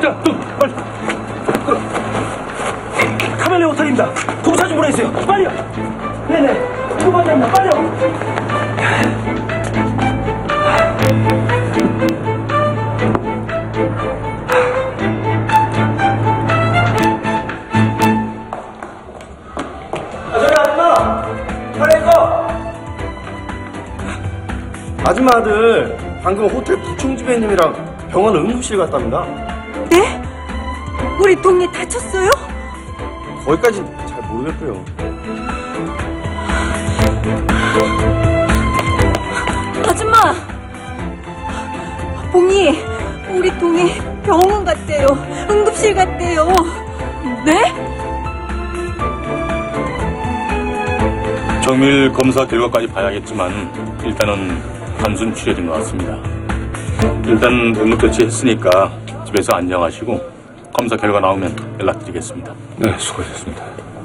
자, 빨리. 카멜레 호텔입니다. 동사 좀 보내주세요. 빨리요. 네네. 도망갑니다. 빨리요. 아줌마들 방금 호텔 부총지배님이랑 병원 응급실 갔답니다. 네? 우리 동네 다쳤어요? 거기까진 잘 모르겠고요. 아줌마! 봉이, 우리 동네 병원 갔대요. 응급실 갔대요. 네? 정밀 검사 결과까지 봐야겠지만 일단은 단순 출혈인 것 같습니다. 일단 응급조치 했으니까 집에서 안정하시고 검사 결과 나오면 연락드리겠습니다. 네, 수고하셨습니다.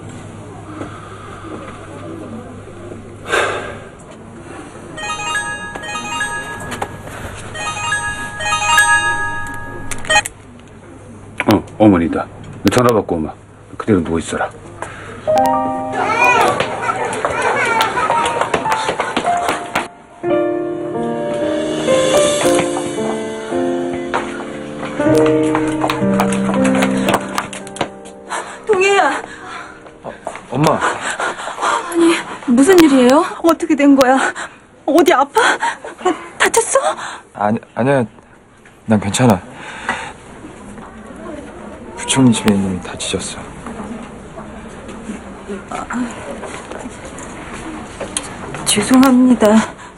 어머니다. 전화 받고 오마. 그대로 누워있어라. 동해야. 엄마. 아니, 무슨 일이에요? 어떻게 된 거야? 어디 아파? 다쳤어? 아니야. 난 괜찮아. 부총지배님이 다치셨어. 죄송합니다.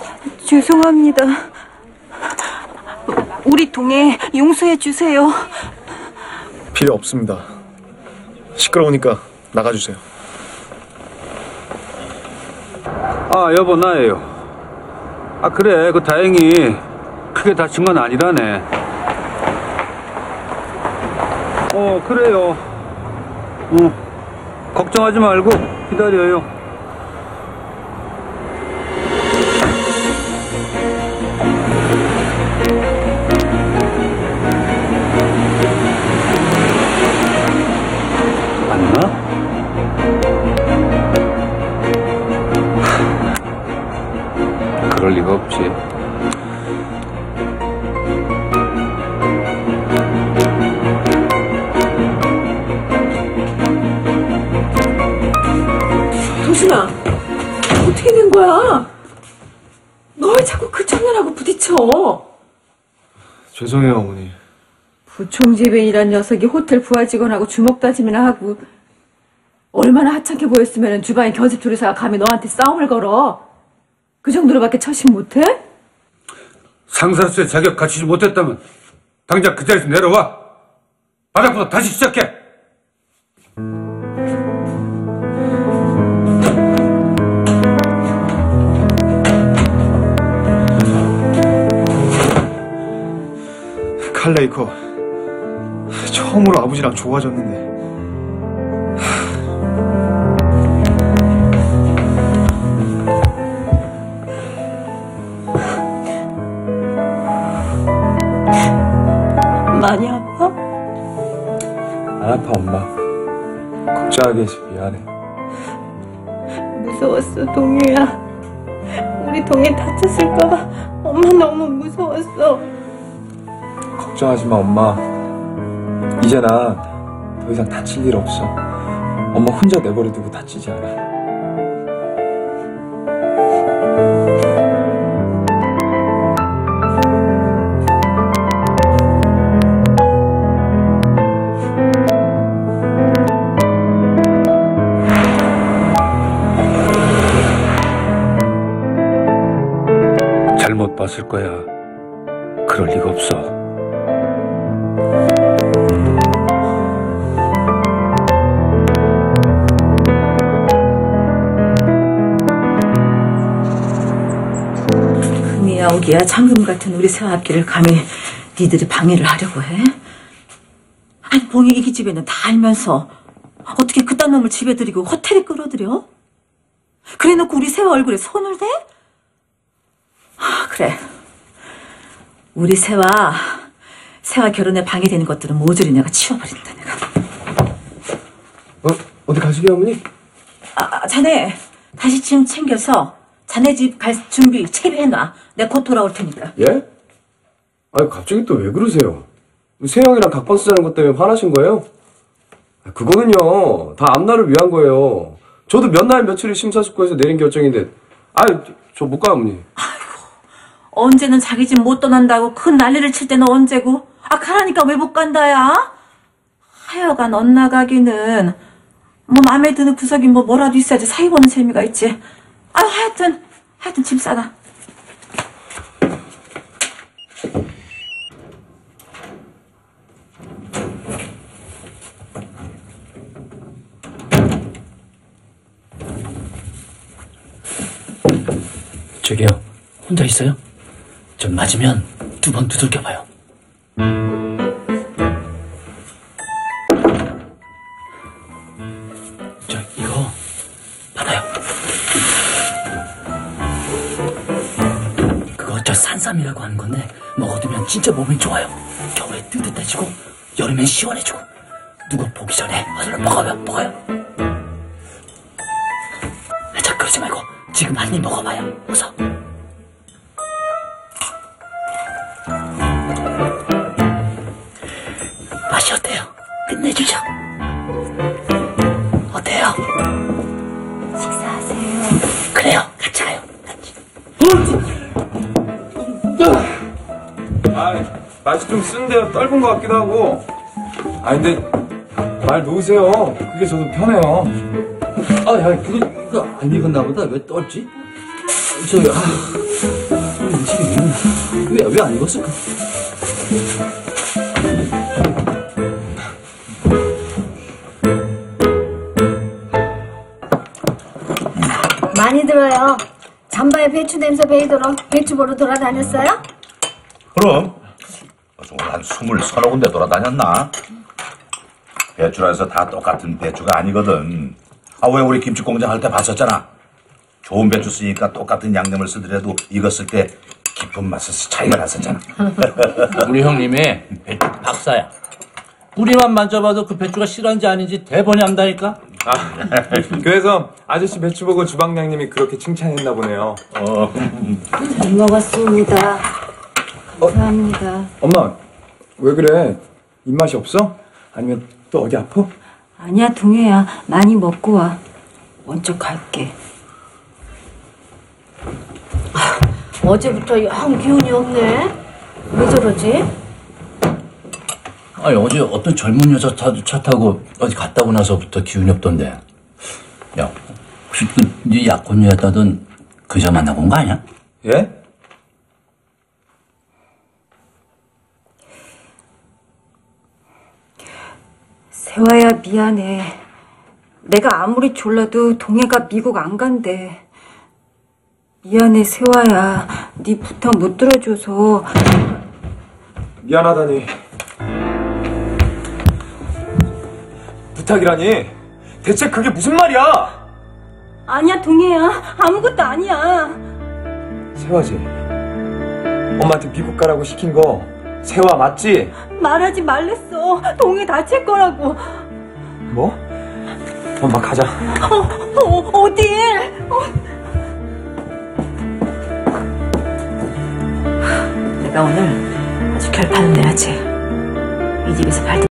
우리 동해 용서해 주세요. 필요 없습니다. 시끄러우니까 나가주세요. 아, 여보, 나예요. 아, 그래. 다행히 크게 다친 건 아니라네. 그래요. 걱정하지 말고 기다려요. 맞나? 그럴 리가 없지. 도순아, 어떻게 된 거야? 너 왜 자꾸 그 청년하고 부딪혀? 죄송해요, 어머니. 부총지배이란 녀석이 호텔 부하 직원하고 주먹 다짐이나 하고 얼마나 하찮게 보였으면 주방에 겨집 조리사가 감히 너한테 싸움을 걸어. 그 정도로밖에 처신 못해? 상사로서의 자격 갖추지 못했다면 당장 그 자리에서 내려와. 바닥부터 다시 시작해. 칼레이커 처음으로 아버지랑 좋아졌는데 많이 아파? 안 아파, 엄마. 걱정하게 해서 미안해. 무서웠어, 동유야. 우리 동해 다쳤을까봐 엄마 너무 무서웠어. 걱정하지 마, 엄마. 이제 난 더 이상 다칠 일 없어. 엄마 혼자 내버려두고 다치지 않아. 잘못 봤을 거야. 그럴 리가 없어. 금이야 오기야 장금 같은 우리 새학기를 감히 니들이 방해를 하려고 해? 아니 봉이 이 기집애는 다 알면서 어떻게 그딴 놈을 집에 들이고 호텔에 끌어들여? 그래놓고 우리 새와 얼굴에 손을 대? 아, 그래. 우리 새와 세화 결혼에 방해되는 것들은 모조리 내가 치워버린다, 내가. 어디 가시게, 어머니? 자네 다시 짐 챙겨서 자네 집 갈 준비 채비해놔. 내가 곧 돌아올 테니까. 예? 아니, 갑자기 또 왜 그러세요? 세영이랑 각방 쓰자는 것 때문에 화나신 거예요? 그거는요, 다 앞날을 위한 거예요. 저도 몇 날 며칠을 심사숙고해서 내린 결정인데, 저 못 가요, 어머니. 언제는 자기 집 못 떠난다고 큰 난리를 칠 때는 언제고? 가라니까 왜 못 간다야? 하여간 엇나가기는 뭐 마음에 드는 구석이 뭐라도 있어야지 사이 보는 재미가 있지. 하여튼 짐 싸다. 저기요, 혼자 있어요? 좀 맞으면 2번 두들겨봐요. 이거 받아요. 그거 산삼이라고 하는 건데 먹어두면 진짜 몸이 좋아요. 겨울에 뜨뜻해지고 여름엔 시원해지고. 누구 보기 전에 얼른 먹어요. 자, 그러지 말고 지금 한 입 먹어봐요. 어서. 맛이 어때요? 끝내주죠. 어때요? 식사하세요. 그래요. 같이 가요. 같이. 맛이 좀 쓴데요. 떫은 것 같기도 하고. 근데 말 놓으세요. 그게 저도 편해요. 그거 안 익었나 보다. 왜 떴지? 왜 안 익었을까? 많이 들어요. 잠바에 배추 냄새 배이도록 배추 보러 돌아다녔어요? 그럼 한 20-30군데 돌아다녔나? 배추라서 다 똑같은 배추가 아니거든. 왜 우리 김치공장 할 때 봤었잖아. 좋은 배추 쓰니까 똑같은 양념을 쓰더라도 익었을 때 깊은 맛에서 차이가 났었잖아. 우리 형님이 배추 박사야. 뿌리만 만져봐도 그 배추가 실한지 아닌지 대번이 안다니까. 그래서 아저씨 배추 보고 주방장님이 그렇게 칭찬했나 보네요. 잘 먹었습니다. 감사합니다. 엄마, 왜 그래? 입맛이 없어? 아니면 또 어디 아파? 아니야, 동해야. 많이 먹고 와. 먼저 갈게. 어제부터 영 기운이 없네. 왜 저러지? 어제 어떤 젊은 여자 차 타고 어디 갔다 오고 나서부터 기운이 없던데. 야, 혹시 네 약혼녀였다던 그 여자 만나고 온 거 아니야? 예? 세화야, 미안해. 내가 아무리 졸라도 동해가 미국 안 간대. 미안해, 세화야. 네 부탁 못 들어줘서. 미안하다니. 부탁이라니? 대체 그게 무슨 말이야? 아니야, 동해야. 아무것도 아니야. 세화지. 엄마한테 미국 가라고 시킨 거 세화 맞지? 말하지 말랬어. 동해 다칠 거라고. 뭐? 엄마 가자. 어딜? 내가 오늘 아주 결판을 내야지. 이 집에서 발